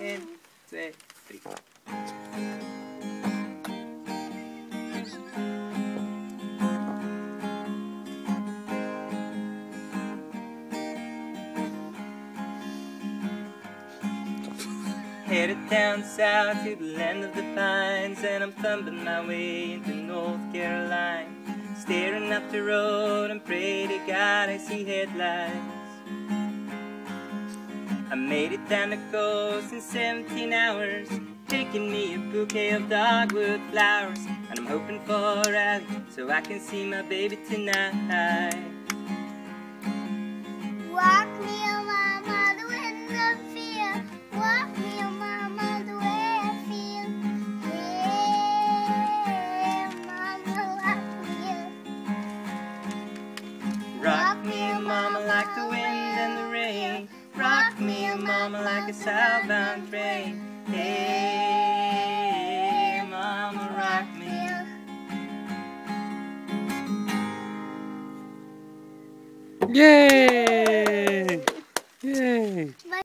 1, 2, 3. Headed down south to the land of the pines, and I'm thumping my way into North Carolina, staring up the road and pray to God I see headlights. I made it down the coast in 17 hours, taking me a bouquet of dogwood flowers, and I'm hoping for a rally so I can see my baby tonight. Walk me, oh mama, the wind of fear. Walk me, oh mama, the way I feel. Hey, mama, walk me. Rock me, oh mama, like the wind and the rain. Rock me, oh mama, like a southbound train. Hey, mama, rock me. Yay! Yay!